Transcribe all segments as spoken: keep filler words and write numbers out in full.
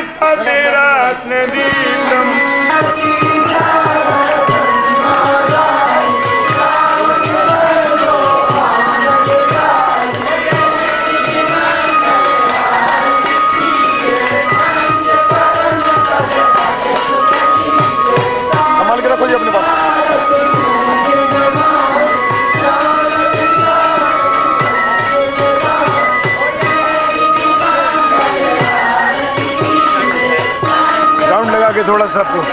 मेरा नदीतम संभाल के रखो जी अपने पास। लगा के थोड़ा सा आपको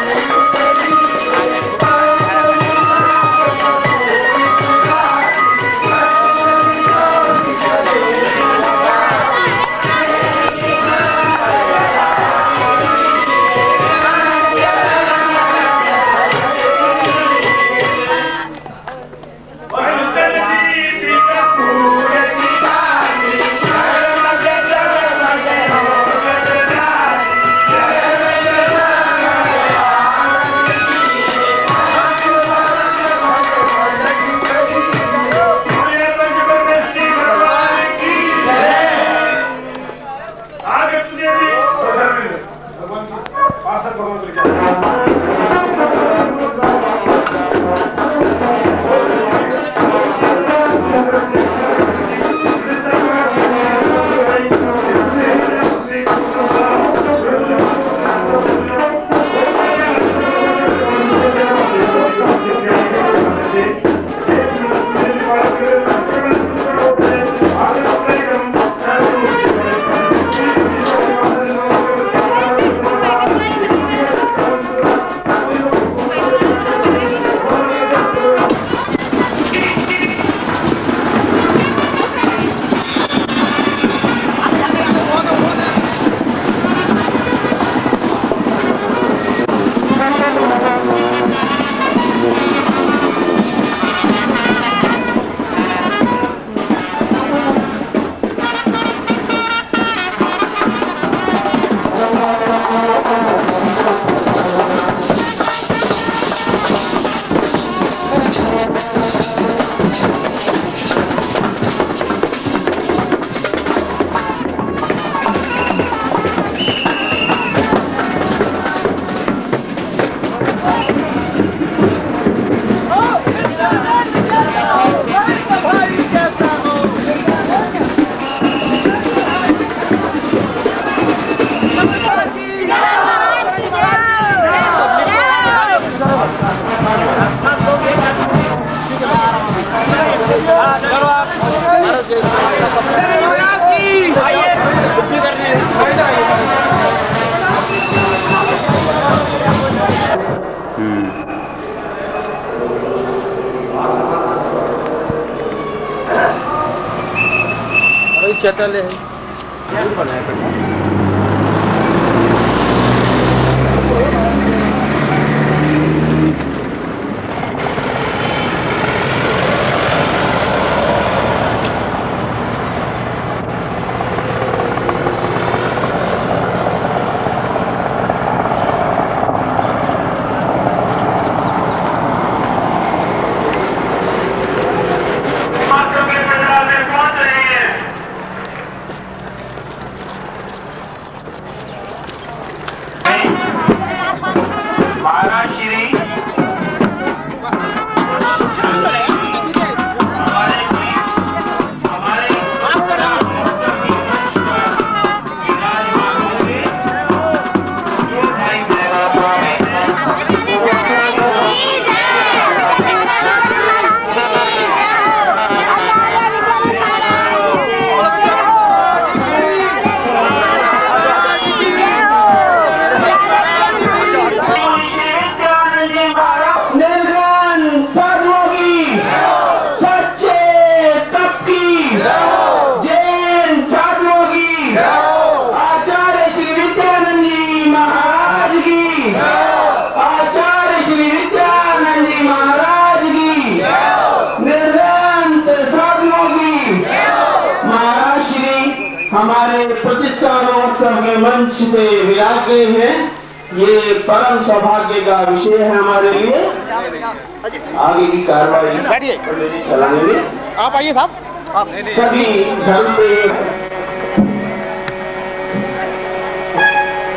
चटल है बनाया हमारे प्रतिष्ठानोत्सव के मंच पे विराजे हैं। ये परम सौभाग्य का विषय है हमारे लिए। आगे की कार्रवाई चलाने में आप आइए साहब, सभी धर्म पे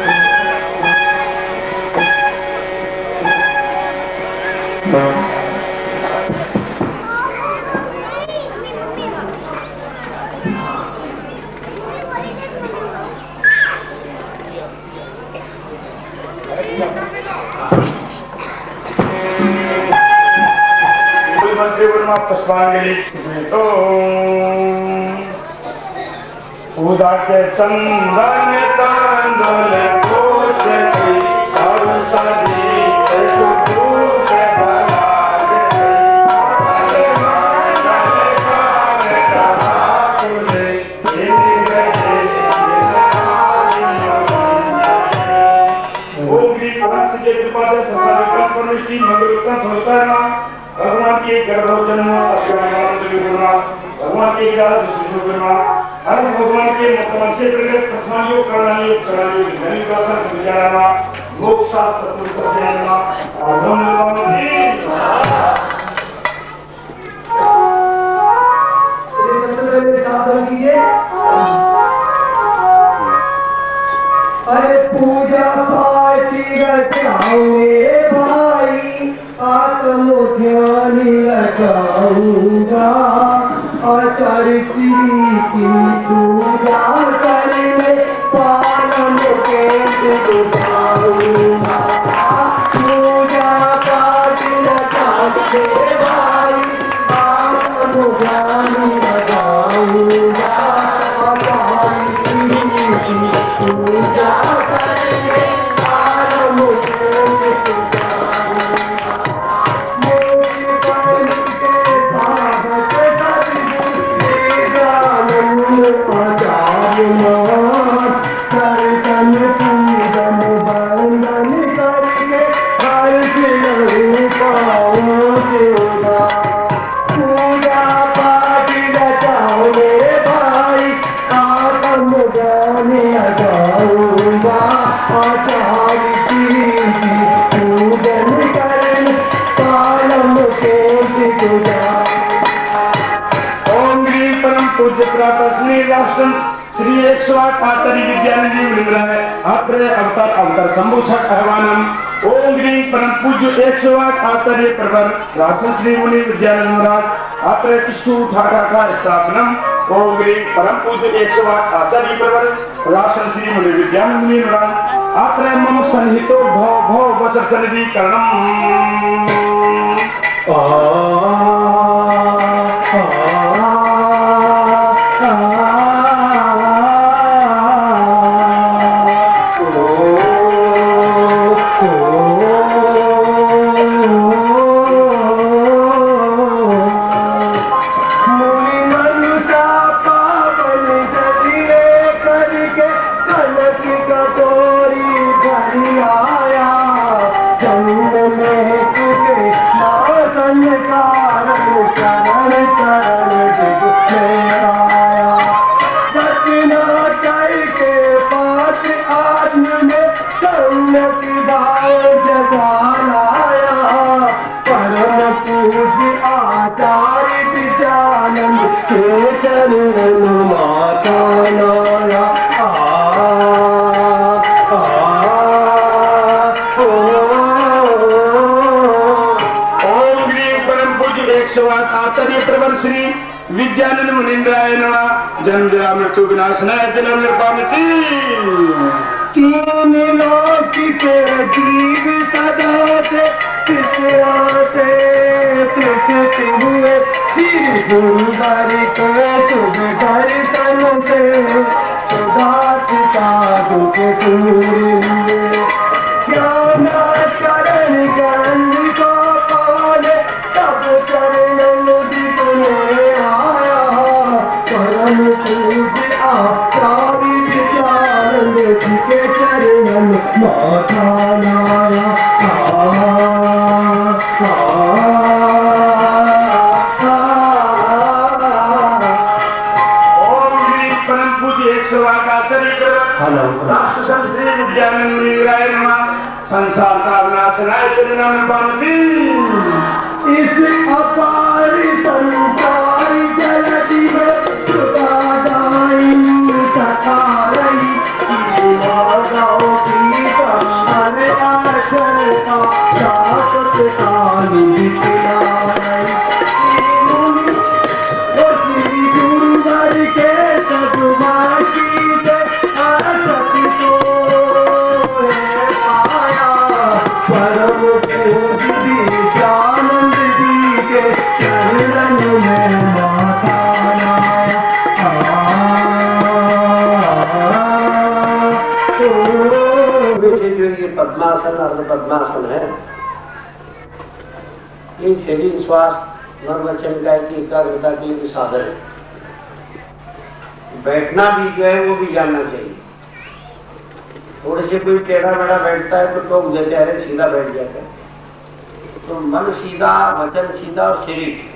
पुष्पांजलि तो उदा के चंदन तांदुल कोशे और सदी सुदूर भला दे मानल कार कहा तुले ओगी पंच के कृपा से संसार पर निश्चित मगरुता होता है भगवान की गर्भ जन्म भगवान की हर भगवान के मुख्यमंत्री से प्रकट प्रथम योग करना योग करना योग धनी दर्शन विचारना मोक्ष सत्पुरुष सत्याना और हम लोगों ने साधन किए। अरे पूजा पाठ रचाओगे भाई आत्म ध्यान लगाऊंगा आचार्य श्री की पूजा करने पालन के दुखाऊंगा पूजा पाठ रचाओगे भाई आत्म ध्यान लगाऊंगा आचार्य श्री की पूजा करने पालन के श्री एक सौ आठ आचार्य विद्यानंदी वृंदावन अत्र अवतार अवतार संभूषक आह्वानम ओम ग्रीं परम पूज्य एक सौ आठ आचार्य प्रवर राजन श्री मुनि विद्यानंद महाराज अत्र तिष्ठु ठाठाकार स्थापनम ओम ग्रीं परम पूज्य एक सौ आठ आचार्य प्रवर राजन श्री मुनि विद्यानंद महाराज अत्र मम सन्निहितो भव भव वचन सन्निधिकरणम आचार्य प्रवर श्री विद्यानंद मुनीन्द्राय नमः जन्म जरा मृत्यु विनाशनाय जन्म निर्पामिति तीन लोक के जीव सदा से आते प्रसिद्ध हुए श्री गुरु हरि के शुभ दर्शन से सुधाता दुख दूर हुए ज्ञान चरण गंध को पाले तब चरण आचार्य विद्यानंद जी के चरणन माथा नाया ओम ग्रीं परम पूज्य एक सौ आठ आचार्य राष्ट्र श्री विद्यानंद मुनीन्द्राय नमः संसार का विनाशनाय जन्म निर्पामिति इस अपार संसार जलधि में की ये शरीर श्वास मन वचन काया की एकाग्रता के लिए साधन है। बैठना भी जो है वो भी जानना चाहिए। थोड़े से कोई टेढ़ा मेढ़ा बैठता है तो लोग जैसे अरे सीधा बैठ जाता है, तो मन सीधा, वचन सीधा और शरीर सीधा।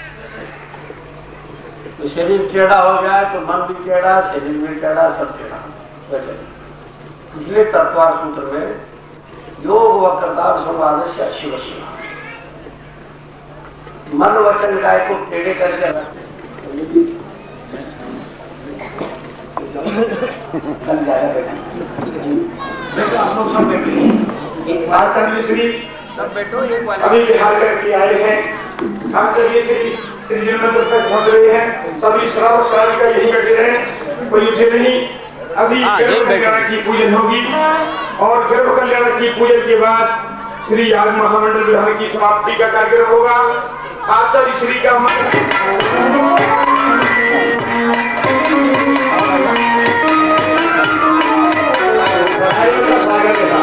तो शरीर टेढ़ा हो जाए तो मन भी टेढ़ा, शरीर भी टेढ़ा, सब टेढ़ा वचन। इसलिए तत्वार सूत्र में योग वक्रता संवाद से शिव मन वचन काय को टेढ़े करके रखते। सब बैठो, अभी बिहार करके आए हैं, हम चलिए श्री जन्मत तक पहुंच रहे हैं। सभी श्राव श्राव का यही बैठे रहे, कोई उठे नहीं। अभी गर्भ कल्याण की पूजन होगी और गर्भ कल्याण की पूजन के बाद श्री याग महामंडल विधान की समाप्ति का कार्यक्रम होगा। आचार्य श्री का स्वागत है।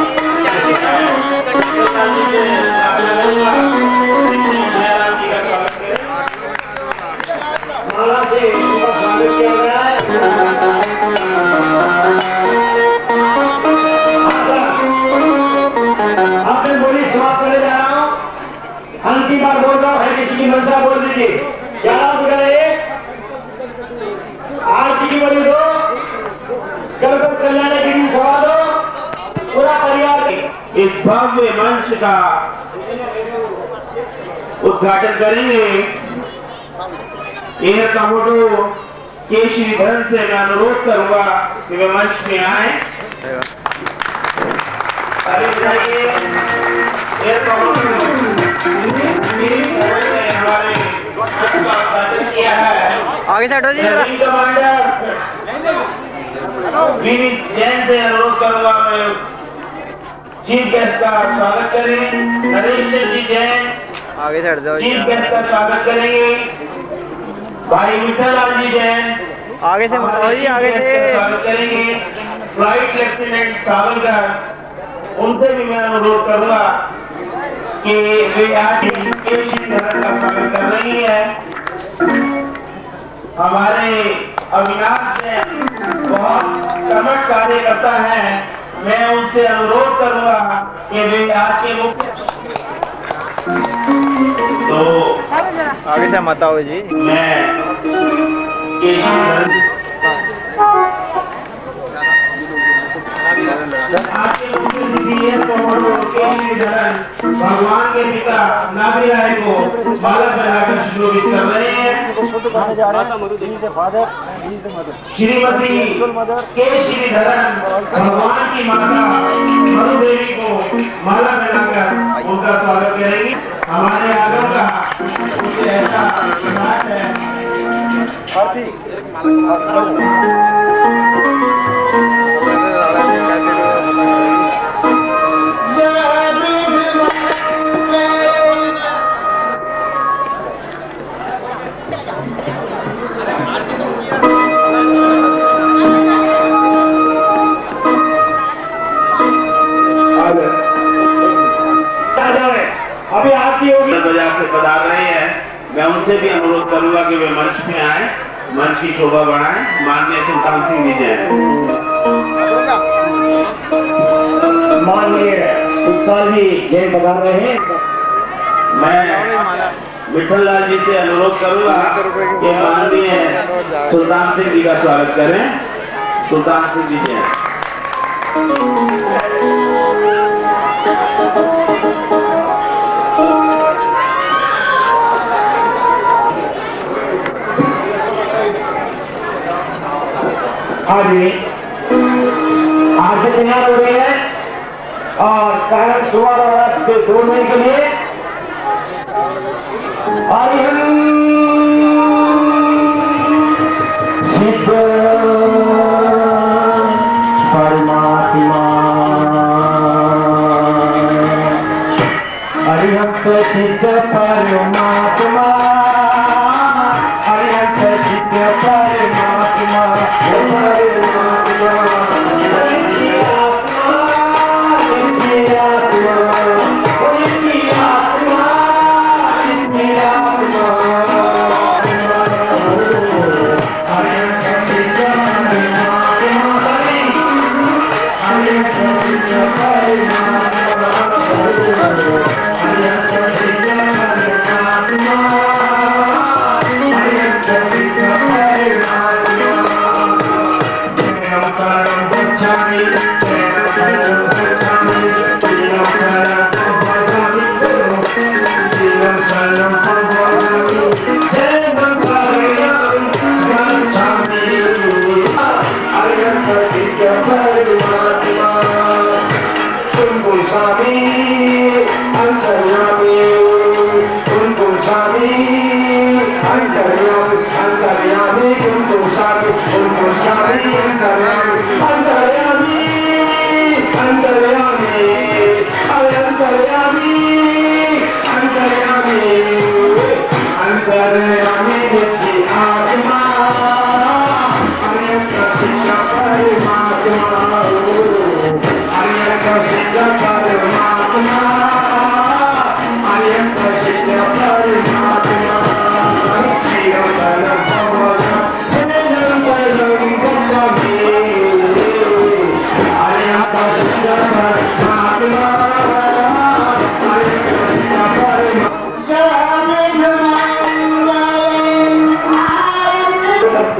माला से स्वागत किया गया है। आपने बोली समाप्त करने जा रहा हूँ, अंतिम बार बोल रहा हूँ, है किसी की मनसा बोल दीजिए। क्या नाम करे? आरती की बोली दो, गर्भ कल्याण की भी सभा दो, पूरा परिवार इस भव्य मंच का उद्घाटन करेंगे। एयर कमोडो के श्रीधरन से मैं अनुरोध करूंगा कि वे मंच में आए। एयर कमोडो हमारे उद्घाटन किया है। आगे से हटो जी जरा। कमांडर वीवी जैन से अनुरोध करूंगा मैं चीफ गेस्ट का स्वागत करें। नरेश जी जैन आगे से हट जाओ। चीफ गेस्ट का स्वागत करेंगे। भाई विठल लाल जी जैन आगे से जी आगे से स्वागत करेंगे। फ्लाइट लेफ्टिनेंट सावरकर, उनसे भी मैं अनुरोध करूंगा कि वे आज का स्वागत कर रही है। हमारे अविनाश जैन बहुत कर्मठ कार्यकर्ता है, मैं उनसे अनुरोध करूंगा कि वे आज के मुख्य तो आगे से मत आओ जी। मैं भगवान के पिता नाभी राय को माला बनाकर सुशोभित कर रहे हैं। श्रीमती के श्रीधरन भगवान की माता मधु देवी को माला बनाकर उनका स्वागत करेंगे। हमारे आगम का कुछ ऐसा नाच है। अभी आरती होगी, बाजार से पधार रहे हैं। मैं उनसे भी अनुरोध करूंगा कि वे मंच में आए, मंच की शोभा बढ़ाएं। माननीय सुल्तान सिंह जी जैन। माननीय सुल्तान जी जैन पधार रहे हैं। मैं विठल लाल जी से अनुरोध करूंगा कि माननीय सुल्तान सिंह जी का स्वागत करें। सुल्तान सिंह जी जैन। आगे आगे तैयार हो गए हैं और कारण सुबह से दो महीने के लिए सिद्ध परमात्मा अरिहंत सिद्ध परमात्मा अरिहंत सिद्ध परमात्मा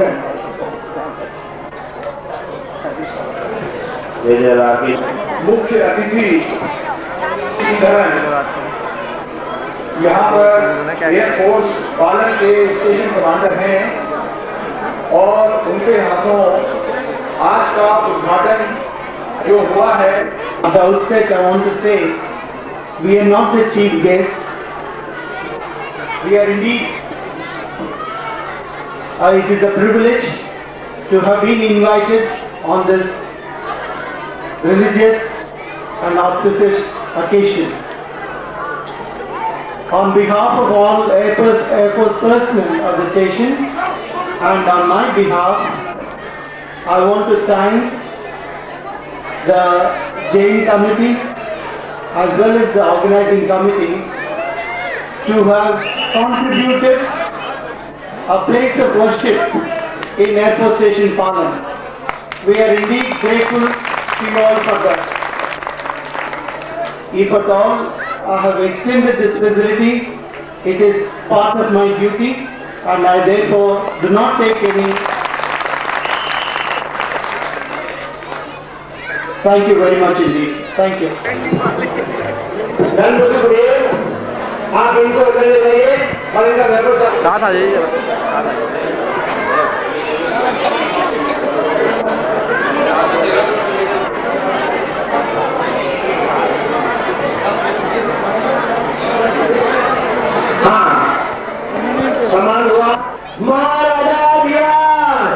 मुख्य अतिथि यहाँ पर एयरफोर्स पालन के स्टेशन कमांडर हैं और उनके हाथों आज का उद्घाटन जो हुआ है। At the outset, I want to say, we are not the chief guest. We are indeed, uh, it is a privilege to have been invited on this religious and auspicious occasion. On behalf of all Air Force, Air Force personnel of the station and on my behalf, I want to thank the J E committee as well as the organizing committee to have contributed a place of worship in Air Force Station Palan. We are indeed grateful to you all for that. If at all I have extended this facility, it is part of my duty and I therefore do not take any. Thank you very much indeed. Thank you. आप इनको ले जाइए और इनका व्यवस्था साथ आ जाइए साथ आ जाइए। हाँ समान हुआ महाराजा बिहार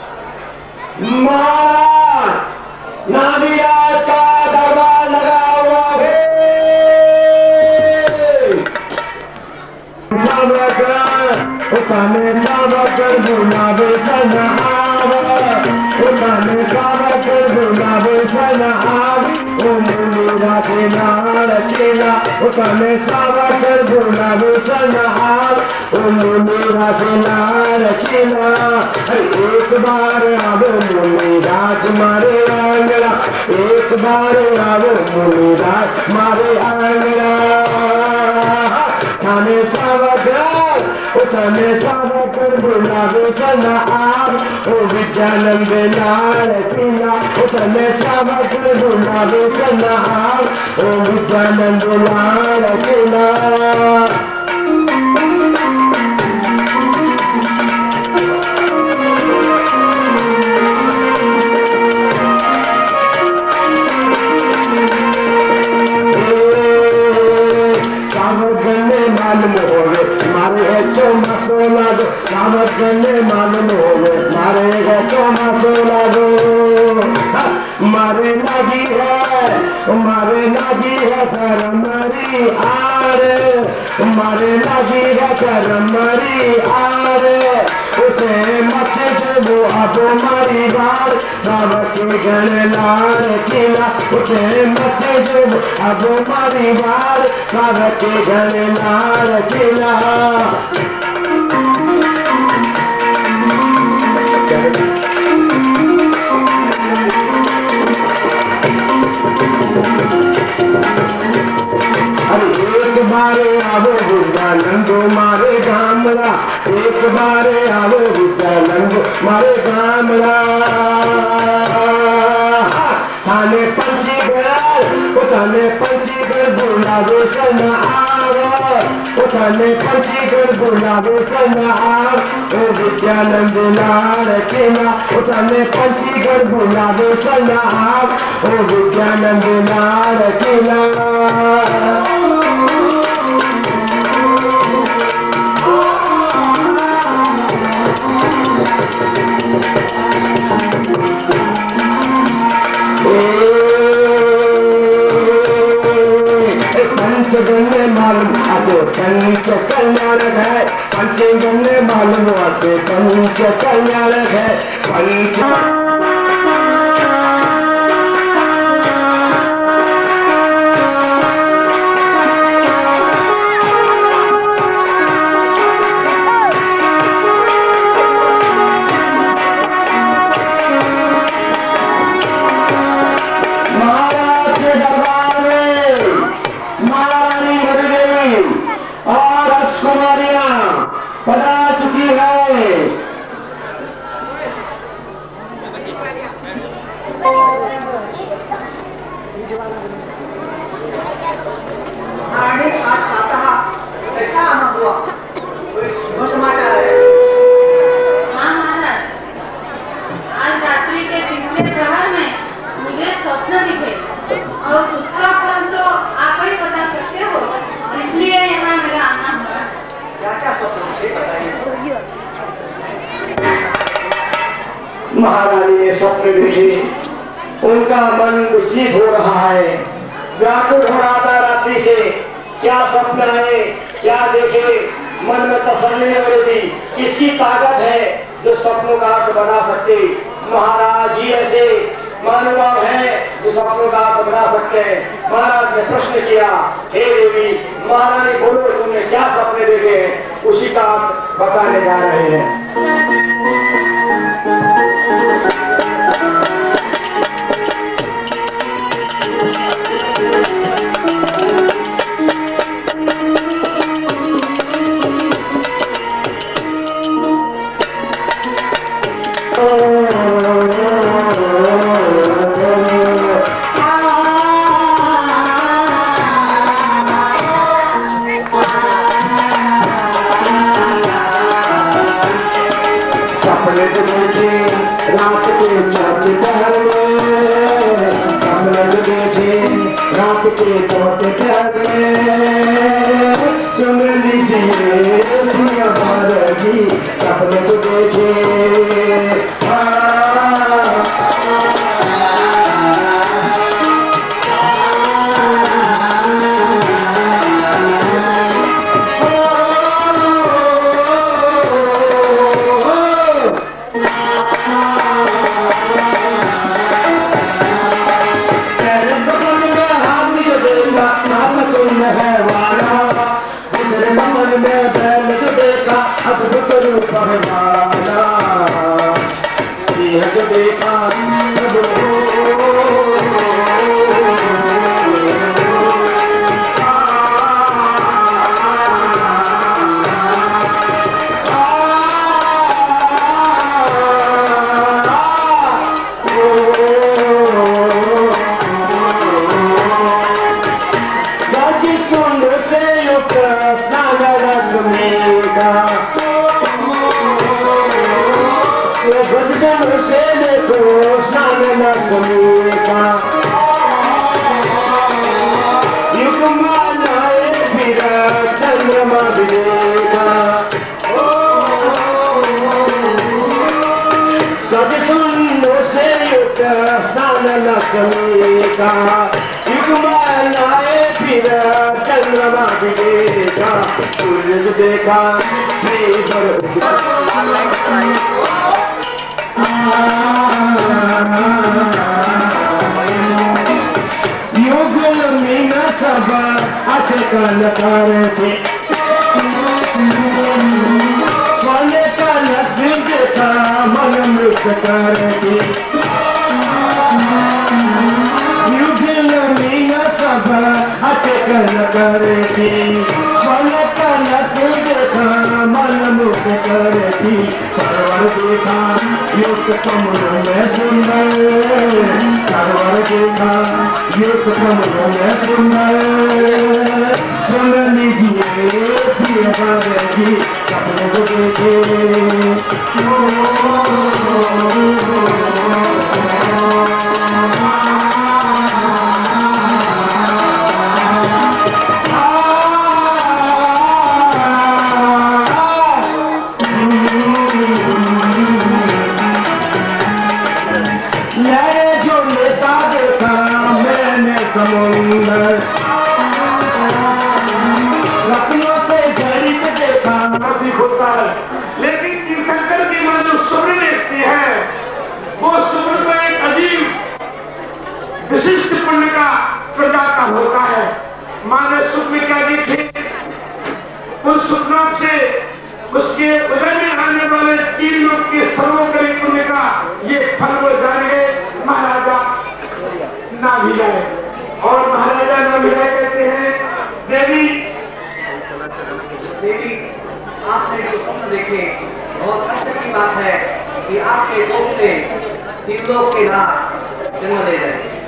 महाराज नाविराज का दरबार लगा हुआ है। उठाने सावकर बुलावे सना आवा, उठाने सावकर बुलावे सना आवा, ओ मुनीरा के नार चेला, उठाने सावकर बुलावे सना आवा, ओ मुनीरा के नार चेला। एक बार आवो मुनीराज मारे आंगला, एक बार आवो मुनीराज मारे आंगला। थाने सावकर उठाने सावकर बुलावे सना आव, ओ विद्यानंद नार चेला, उठाने सावकर बुलावे सना आव, ओ विद्यानंद नार चेला। मालूम हो मारे गो मारे नाजी है मारे नाजी है करमरी आरे, मारे नाजी है करमरी आरे, उसे मत वो अब मारी बार सावके गले लार किला, उसे मत वो अब मारी बार सावके गले लार किला। एक बारे आवो विद्यानंदो मारे गामड़ा, एक बारे आवो विद्यानंदो मारे गामड़ा। थाने पंचीगढ़ थाने पंचीगढ़ बुलावे सना आवा, थाने पंचीगढ़ बुलावे सना आव, ओ विद्यानंद नार चेला, थाने पंचीगढ़ बुलावे सना आव, ओ विद्यानंद नार चेला। पंचगन्ने मालूम आते पंच कल्याणक है, पंचगन्ने मालूम आते पंच कल्याणक है। पंच महारानी ने स्वप्न देखे, उनका मन विचलित हो रहा है, व्याकुल हो रहा था रात्रि से, क्या स्वप्न आए, क्या देखे, मन में तसल्ली नहीं हो रही थी। किसकी ताकत है जो स्वप्नों का अर्थ बना सकते? महाराज ही ऐसे महानुभाव है जो स्वप्नों का अर्थ बना सकते हैं। महाराज ने प्रश्न किया, हे देवी महारानी बोलो, तुमने क्या सपने देखे हैं? उसी का अर्थ बताने जा रहे हैं। देखा योग में सब अटकल करते सोने का लक्ष्य देखा मन मृत करते युग में सब अटकल करते सोने का लक्ष्य देखा मन मुक्त करती सरवर देखा युक्त कमलों में सुंदर सरवर देखा युक्त कमलों में सुंदर सुन लीजिए प्रिय बाबा जी सपने को देखे लेकिन तीर्थंकर की मां जो स्वप्न देखती है वो स्वप्न तो एक अजीब विशिष्ट पुण्य का प्रदाता होता है। मां ने स्वप्न क्या देखे, उन स्वप्नों से उसके उदय में आने वाले तीन लोग के सर्वोपरि पुण्य का ये फल वो जान गए। महाराजा ना भिलाए और महाराजा ना भिलाए कहते हैं देवी देवी आपने जो स्वप्न देखे बहुत कष्ट की बात है कि आपके कोख से तीन लोग के नाम जन्म ले रहे हैं।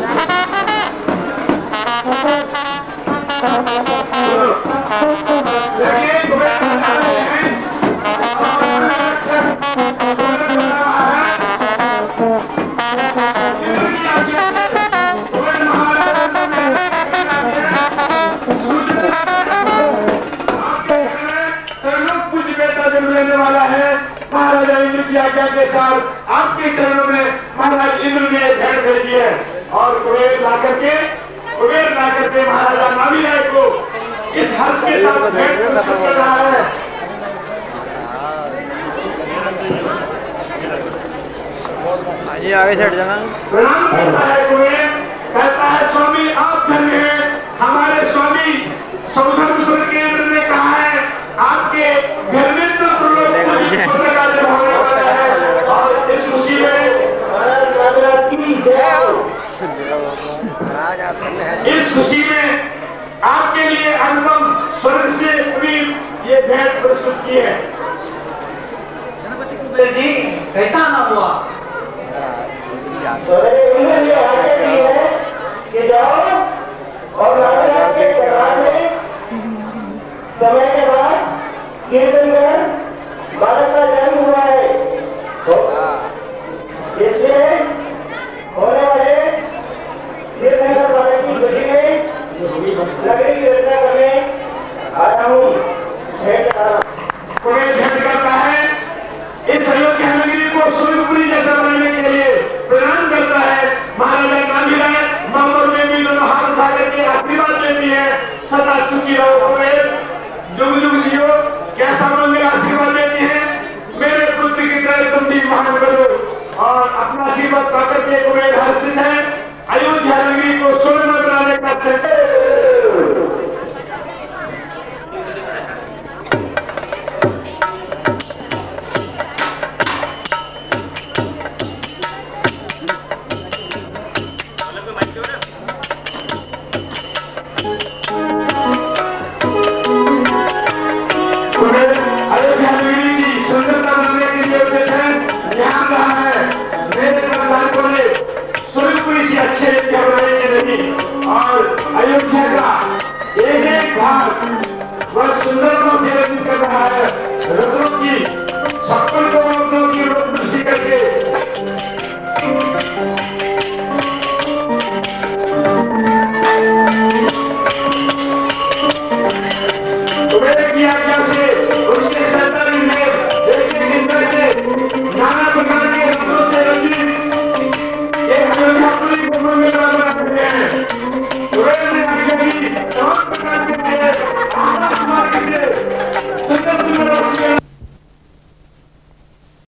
Thank you. देखिए कुबेर महाराज हैं लेने वाला है महाराजा इंद्र की आज्ञा के साथ आपके चरणों में महाराज इंद्र ने भेंट भेजी है और कुबेर ला करके कुबेर ला करके महाराजा नामी राय को इस हर्ष के साथ भेंट प्रस्तुत कर रहा है। जी आगे चढ़ जाना। प्रणाम करता है कुबेर, कहता है स्वामी आप धन्य हैं, हमारे स्वामी सौधर्म केंद्र ने कहा है आपके घर में तो होने वाला है और इस खुशी में इस खुशी में आपके लिए अनुपम स्वर्ग से करीब ये भेंट प्रस्तुत की है। जी कैसा ना हुआ? उन्होंने ये आज्ञा की है कि जाओ और राजा के दरबार में समय के बाद कीर्तन कर बालक का जन्म हुआ है तो इसलिए होने वाले कीर्तन कर बालक की खुशी में लकड़ी की रचना करने आया हूँ। कोई भेंट करता है इस अयोध्या नगरी को स्वर्गपुरी जैसा बनाने के लिए प्रणाम करता है। महाराजा गांधी राय मामर में भी हाथ उठा करके आशीर्वाद देती है, सदा सुखी रहो कुबेर, जुग जुग जियो, कैसा मंदिर आशीर्वाद देती है, मेरे पुत्र की तरह तुम भी महान करो और अपना आशीर्वाद पाकर के कुबेर हर्षित है। अयोध्या नगरी को स्वर्ण बनाने का